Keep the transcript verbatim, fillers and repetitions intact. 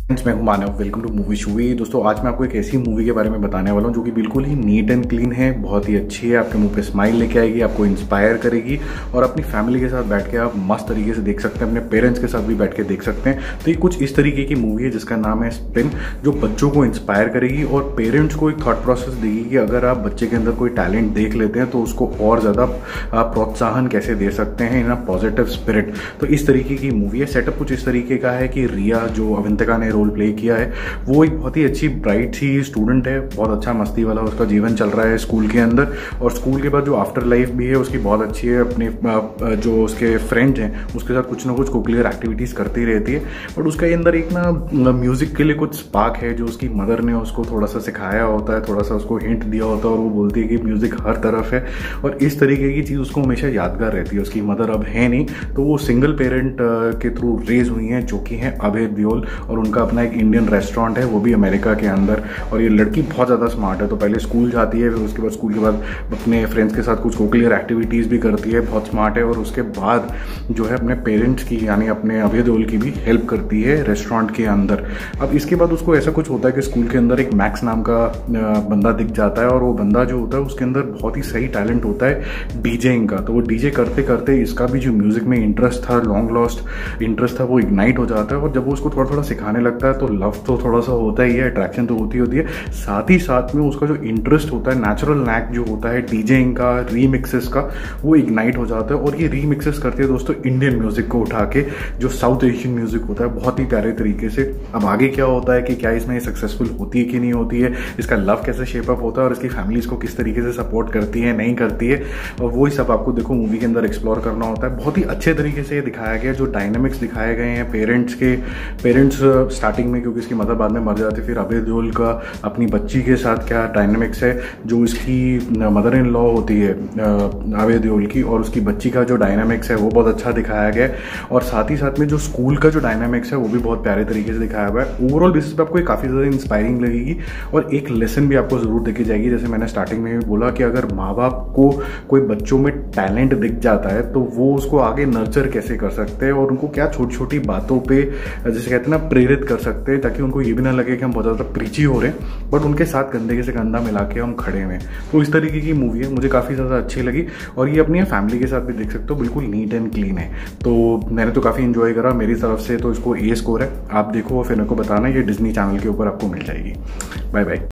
Friends, मैं हूं Manav. Welcome to movie shoovy. दोस्तों, आज मैं आपको एक ऐसी मूवी के बारे में बताने वाला हूं जो कि बिल्कुल ही नीट एंड क्लीन है, बहुत ही अच्छी है, आपके मुंह पे स्माइल लेके आएगी, आपको इंस्पायर करेगी और अपनी फैमिली के साथ बैठ के आप मस्त तरीके से देख सकते हैं, अपने पेरेंट्स के साथ भी बैठ के देख सकते हैं। तो ये कुछ इस तरीके की मूवी है जिसका नाम है स्पिन, जो बच्चों को इंस्पायर करेगी और पेरेंट्स को एक थॉट प्रोसेस देगी कि अगर आप बच्चे के अंदर कोई टैलेंट देख लेते हैं तो उसको और ज़्यादा प्रोत्साहन कैसे दे सकते हैं इन अ पॉजिटिव स्पिरिट। तो इस तरीके की मूवी है। सेटअप कुछ इस तरीके का है कि रिया, जो अवंतिका ने रोल प्ले किया है, वो एक बहुत ही अच्छी ब्राइट सी स्टूडेंट है, बहुत अच्छा मस्ती वाला उसका जीवन चल रहा है स्कूल के अंदर। और स्कूल के बाद जो आफ्टर लाइफ भी है उसकी बहुत अच्छी है, अपने जो उसके फ्रेंड हैं उसके साथ कुछ ना कुछ कोक्लियर एक्टिविटीज़ करती रहती है। बट उसके अंदर एक ना म्यूज़िक के लिए कुछ स्पार्क है जो उसकी मदर ने उसको थोड़ा सा सिखाया होता है, थोड़ा सा उसको हिंट दिया होता है और वो बोलती है कि म्यूज़िक हर तरफ है। और इस तरीके की चीज़ उसको हमेशा यादगार रहती है। उसकी मदर अब है नहीं, तो वो सिंगल पेरेंट के थ्रू रेज हुई हैं, जो कि हैं अभय देओल, और उनका अपना एक इंडियन रेस्टोरेंट है, वो भी अमेरिका के अंदर। और ये लड़की बहुत ज़्यादा स्मार्ट है, तो पहले स्कूल जाती है, फिर उसके बाद स्कूल के बाद अपने फ्रेंड्स के साथ कुछ कोक्लियर एक्टिविटीज़ भी करती है, बहुत स्मार्ट है। और उसके बाद जो है अपने पेरेंट्स की, यानी अपने अभय देओल की भी हेल्प करती है रेस्टोरेंट के अंदर। अब इसके बाद उसको ऐसा कुछ होता है कि स्कूल के अंदर एक मैक्स नाम का बंदा दिख जाता है, और वो बंदा जो होता है उसके अंदर बहुत ही सही टैलेंट होता है डीजेइंग का। तो वो डीजे करते करते इसका भी जो म्यूजिक में इंटरेस्ट था, लॉन्ग लॉस्ट इंटरेस्ट था, वो इग्नाइट हो जाता है। और जब वो उसको थोड़ा थोड़ा सिखाने लगता है तो लव तो थोड़ा सा होता ही है, अट्रैक्शन तो होती होती है, साथ ही साथ में उसका जो इंटरेस्ट होता है, नेचुरल नैक जो होता है डीजेइंग का, रीमिक्सेस का, वो इग्नाइट हो जाता है। और ये रीमिक्सेस करते हैं दोस्तों इंडियन म्यूजिक को उठा के, जो साउथ एशियन म्यूजिक होता है, बहुत ही प्यारे तरीके से। अब आगे क्या होता है कि क्या इसमें सक्सेसफुल होती है कि नहीं होती है, इसका लव कैसे शेप अप होता है और इसकी फैमिली इसको किस तरीके से सपोर्ट करती है नहीं करती है, और वही सब आपको देखो मूवी के अंदर एक्सप्लोर करना होता है। बहुत ही अच्छे तरीके से ये दिखाया गया, जो डायनामिक्स दिखाए गए हैं पेरेंट्स के, पेरेंट्स स्टार्टिंग में, क्योंकि इसकी मदर बाद में मर जाती है, फिर अभय देओल का अपनी बच्ची के साथ क्या डायनामिक्स है, जो इसकी मदर इन लॉ होती है अभय देओल की, और उसकी बच्ची का जो डायनामिक्स है वो बहुत अच्छा दिखाया गया है। और साथ ही साथ में जो स्कूल का जो डायनामिक्स है वो भी बहुत प्यारे तरीके से दिखाया हुआ है। ओवरऑल बेसिस पे आपको काफ़ी ज़्यादा इंस्पायरिंग लगेगी और एक लेसन भी आपको ज़रूर देखी जाएगी। जैसे मैंने स्टार्टिंग में भी बोला कि अगर माँ बाप को कोई बच्चों में टैलेंट दिख जाता है तो वो उसको आगे नर्चर कैसे कर सकते हैं और उनको क्या छोटी छोटी बातों पे, जैसे कहते हैं ना, प्रेरित कर सकते हैं, ताकि उनको ये भी ना लगे कि हम बहुत ज़्यादा प्रीची हो रहे हैं, बट उनके साथ कंधे से कंधा मिला के हम खड़े हुए। तो इस तरीके की मूवी है, मुझे काफ़ी ज़्यादा अच्छी लगी। और ये अपनी फैमिली के साथ भी देख सकते हो, बिल्कुल नीट एंड क्लीन है। तो मैंने तो काफ़ी इंजॉय करा, मेरी तरफ से तो इसको ए स्कोर है। आप देखो और फिर मेरे को बताना, ये डिज्नी चैनल के ऊपर आपको मिल जाएगी। Bye bye.